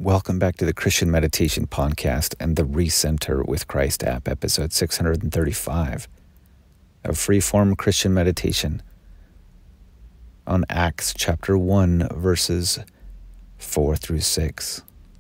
Welcome back to the Christian Meditation Podcast and the Recenter with Christ app, episode 635, a freeform Christian meditation on Acts chapter 1, verses 4 through 6.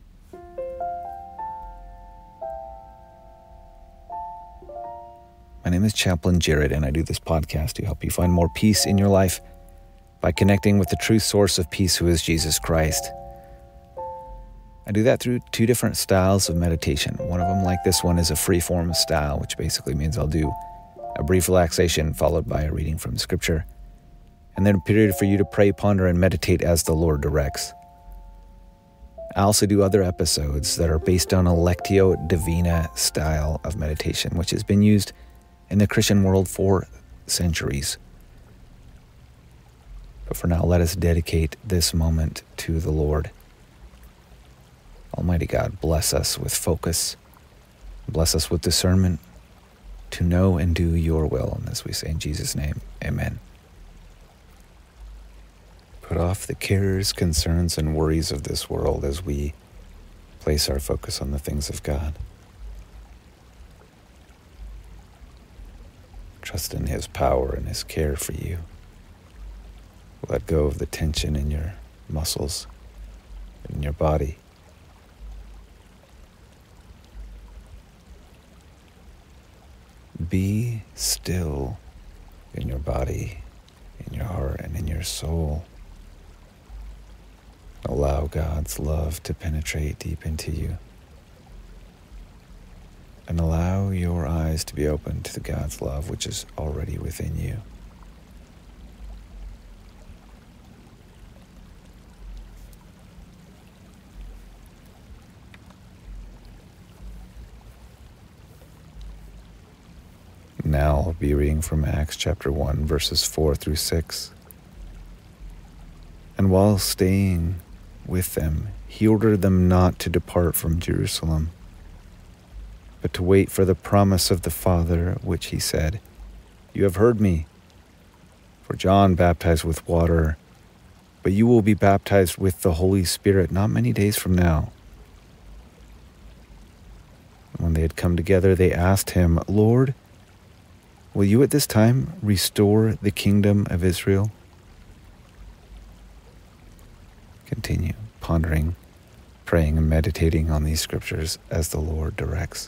My name is Chaplain Jared, and I do this podcast to help you find more peace in your life by connecting with the true source of peace, who is Jesus Christ. I do that through two different styles of meditation. One of them, like this one, is a free-form style, which basically means I'll do a brief relaxation followed by a reading from Scripture, and then a period for you to pray, ponder, and meditate as the Lord directs. I also do other episodes that are based on a Lectio Divina style of meditation, which has been used in the Christian world for centuries. But for now, let us dedicate this moment to the Lord. Almighty God, bless us with focus, bless us with discernment to know and do your will. And as we say in Jesus' name, amen. Put off the cares, concerns, and worries of this world as we place our focus on the things of God. Trust in His power and His care for you. Let go of the tension in your muscles, in your body. Be still in your body, in your heart, and in your soul. Allow God's love to penetrate deep into you. And allow your eyes to be open to the God's love which is already within you. Now I'll be reading from Acts chapter 1, verses 4 through 6. And while staying with them, he ordered them not to depart from Jerusalem, but to wait for the promise of the Father, which he said, "You have heard me. For John baptized with water, but you will be baptized with the Holy Spirit not many days from now." And when they had come together, they asked him, "Lord, will you at this time restore the kingdom of Israel?" Continue pondering, praying, and meditating on these scriptures as the Lord directs.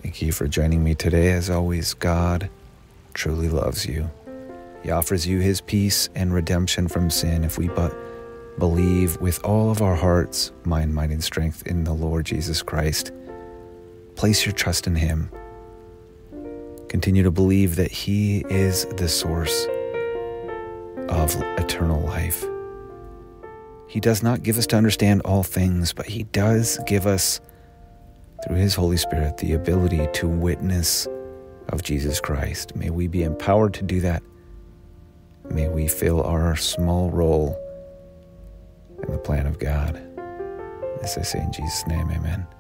Thank you for joining me today. As always, God truly loves you. He offers you his peace and redemption from sin if we but believe with all of our hearts, mind, might, and strength in the Lord Jesus Christ. Place your trust in him. Continue to believe that he is the source of eternal life. He does not give us to understand all things, but he does give us, through his Holy Spirit, the ability to witness of Jesus Christ. May we be empowered to do that. May we fill our small role in the plan of God. This I say in Jesus' name, amen.